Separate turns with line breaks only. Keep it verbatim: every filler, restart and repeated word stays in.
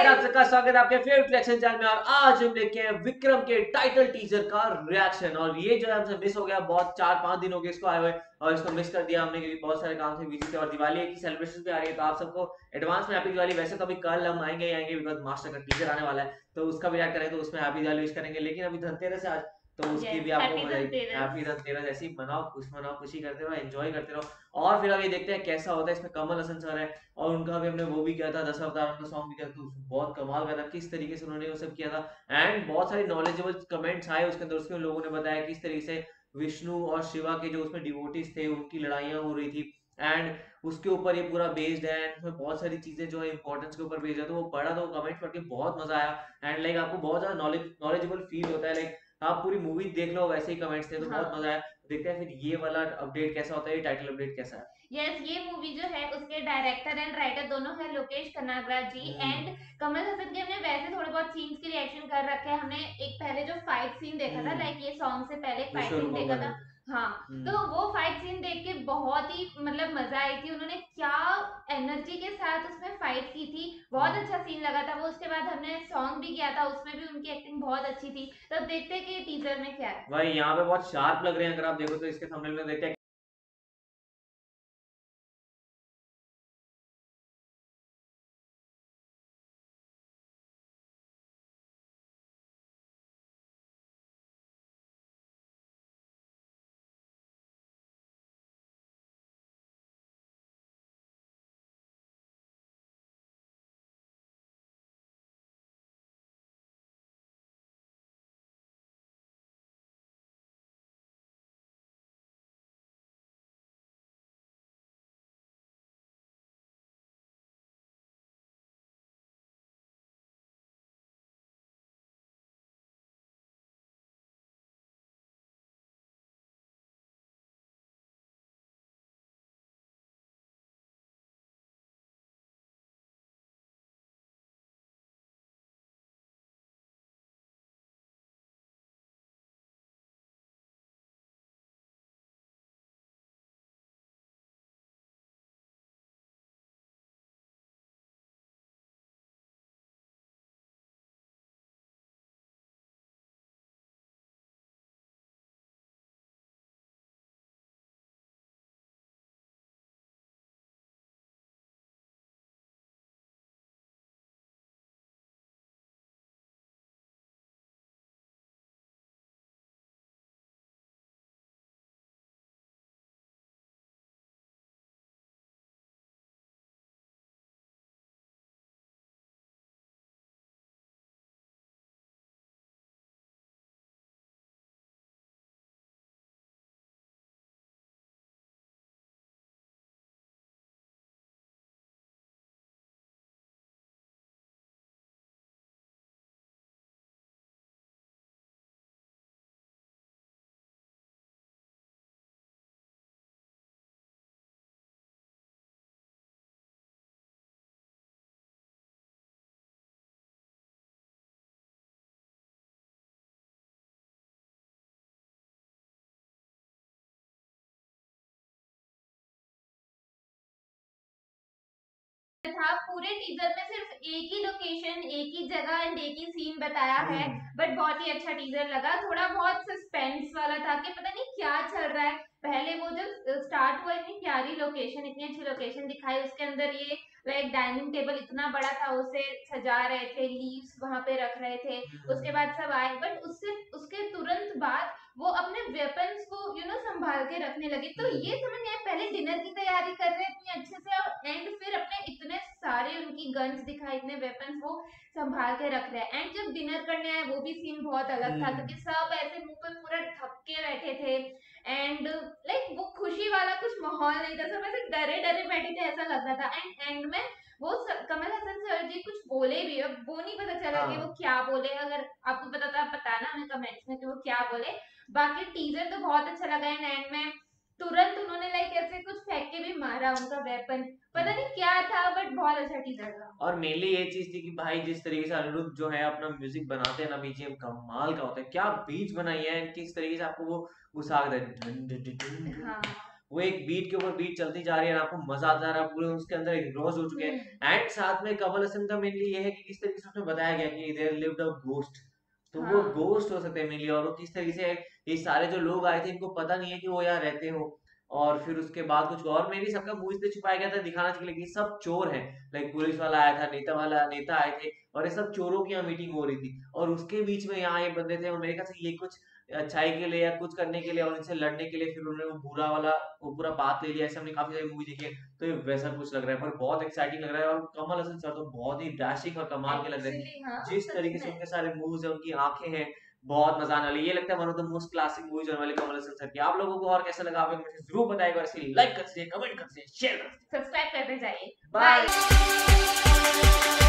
Guys, आप सबका स्वागत है आपके फेवरेट रिएक्शन चैनल में। और आज हम लेके हैं विक्रम के टाइटल टीजर का रिएक्शन। और ये जो है हमसे मिस हो गया, बहुत चार पांच दिन हो गए इसको आए हुए और इसको मिस कर दिया हमने क्योंकि बहुत सारे काम से बिजी थे। और दिवाली की सेलिब्रेशन भी आ रही है, तो आप सबको एडवांस में हैप्पी दिवाली। वैसे तो अभी कल हम आएंगे ही आएंगे बिकॉज मास्टर का टीजर आने वाला है, तो उसका भी रिएक्ट करेंगे, तो उसमें हैप्पी दिवाली विश करेंगे। लेकिन अभी धनतेरस है आज, तो उसकी
यस,
भी आपको
हैप्पी
मजा आएगी।
धनतेरस।
हैप्पी धनतेरस, ऐसी मनाओ, खुश मनाओ, खुशी करते रहो, एंजॉय करते रहो। और फिर अब ये देखते हैं कैसा होता है। इसमें कमल हसन सर है और उनका भी हमने वो भी किया था, दस अवतार का सॉन्ग भी किया था, तो बहुत कमाल का था किस तरीके से उन्होंने वो सब किया था। एंड बहुत सारे नॉलेजेबल कमेंट्स आए उसके अंदर, उसके लोगों ने बताया किस तरीके से विष्णु और शिवा के जो उसमें डिवोटीज थे उनकी लड़ाइयाँ हो रही थी। एंड उसके ऊपर ये पूरा बेस्ड है, एंड उसमें बहुत सारी चीजें जो है इंपॉर्टेंस के ऊपर बेस्ड है। तो वो पढ़ा, तो कमेंट पढ़ के बहुत मजा आया। एंड लाइक आपको बहुत ज्यादा नॉलेज नॉलेजेबल फील होता है, लाइक आप पूरी मूवी देख लो वैसे ही कमेंट्स थे, तो बहुत
हाँ।
मजा आया। देखते हैं फिर ये वाला अपडेट कैसा होता है, ये टाइटल अपडेट कैसा है।
यस, ये मूवी जो है उसके डायरेक्टर एंड राइटर दोनों है लोकेश कनागराज जी
हम्म।
एंड कमल हसन के। हमने वैसे थोड़े बहुत सीन्स के रिएक्शन कर रखे हैं। हमने एक पहले जो फाइट सीन देखा था,
हम्म।
लाइक ये सॉन्ग से पहले फाइट सीन
विश्वरूपम
देखा
बने।
था। हाँ, तो
हम्म।
वो फाइट सीन देख के बहुत ही मतलब मजा आई थी। उन्होंने क्या एनर्जी के साथ उसमें फाइट की थी, बहुत
हम्म।
अच्छा सीन लगा था वो। उसके बाद हमने सॉन्ग भी किया था, उसमें भी उनकी एक्टिंग बहुत अच्छी थी। तो अब देखते हैं कि टीजर में क्या है।
भाई यहाँ पे बहुत शार्प लग रहे हैं, अगर आप देखो तो इसके थंबनेल में देखते हैं।
था पूरे टीजर में सिर्फ एक ही लोकेशन, एक ही जगह एंड एक ही सीन बताया है।
हम्म।
बट बहुत ही अच्छा टीजर लगा। थोड़ा बहुत सस्पेंस वाला था कि पता नहीं क्या चल रहा है। पहले वो जब स्टार्ट हुआ, इतनी प्यारी लोकेशन, इतनी अच्छी लोकेशन दिखाई, उसके अंदर ये लाइक डाइनिंग टेबल इतना बड़ा था, उसे सजा रहे थे, लीव्स वहां पे रख रहे थे। उसके बाद सब आए, बट उससे उसके तुरंत बाद वो अपने वेपन्स को यू नो संभाल के रखने लगे। तो ये समझ नहीं आया, पहले डिनर की तैयारी कर रहे हैं इतनी अच्छे से, और एंड फिर अपने इतने सारे उनकी गन्स दिखाई, इतने वेपन्स वो संभाल के रख रहे हैं। एंड जब डिनर करने आए वो भी सीन बहुत अलग था,
हम्म।
क्योंकि सब ऐसे मुंह पे पूरा ढक बैठे थे। एंड लाइक वो खुशी वाला कुछ माहौल नहीं था, सब ऐसे डरे डरे बैठे थे, ऐसा लग रहा था। एंड एंड में वो स, कमल हसन सर जी कुछ बोले भी, अब वो नहीं पता चला कि वो
हाँ।
क्या बोले। अगर आपको पता था आप बताना हमें कमेंट्स में कि वो क्या बोले। बाकी टीजर तो बहुत अच्छा लगा। एंड एंड में तुरंत उन्होंने लाइक ऐसे कुछ फेंक के भी मारा उनका वेपन, पता नहीं क्या था, बट बहुत अच्छा टीजर था।
और मेनली ये चीज थी कि भाई जिस तरीके से अनिरुद्ध जो है अपना म्यूजिक बनाते हैं ना, बीजीएम कमाल का होता है। क्या बीच बनाई है, किस तरीके से आपको वो घुसा देते हैं,
हाँ,
वो एक बीट के ऊपर बीट चलती जा रही है और आपको मजा आता जा रहा है, पूरे उसके अंदर एनग्रॉस हो चुके हैं।
हम्म।
एंड साथ में कमल हसन का मेनली ये है कि किस तरीके से उसमें बताया गया कि देयर लिव्ड अ घोस्ट, तो वो
हाँ
घोस्ट हो सकते हैं मेनली, और वो किस तरीके से ये सारे जो लोग आए थे इनको पता नहीं है कि वो यहाँ रहते हो, और फिर उसके बाद कुछ और मेनली सबका मुंह इसलिए छुपाया गया था दिखाना चाहिए कि सब चोर हैं। लाइक पुलिस वाला आया था, नेता वाला नेता आए थे, और ये सब चोरों की यहाँ मीटिंग हो रही थी, और उसके बीच में यहाँ ये बंदे थे, और मेरे ख्याल से ये कुछ अच्छाई के लिए या कुछ करने के लिए और इनसे लड़ने के लिए फिर उन्होंने वो बुरा वाला वो पूरा पाथ ले लिया। ऐसे हमने काफी सारी मूवी देखी है, तो ये वैसा कुछ लग रहा है, पर बहुत एक्साइटिंग लग रहा है। और कमल हसन सर तो बहुत ही डैशिंग और कमाल के लग रहे हैं,
एक्चुअली हाँ
जिस
सच
तरीके से
में।
उनके सारे मूव्स है, उनकी आंखें हैं, बहुत मजा आने वाली है। ये लगता है one of the most classic movies होने वाली कमल हसन सर की। आप लोगों को और कैसा लगा आप मुझे जरूर बताइएगा, और इसके लाइक कर दीजिए, कमेंट कर दीजिए, शेयर कर दीजिए।
सब्सक्राइब करते जाइए।
बाय।
बाय।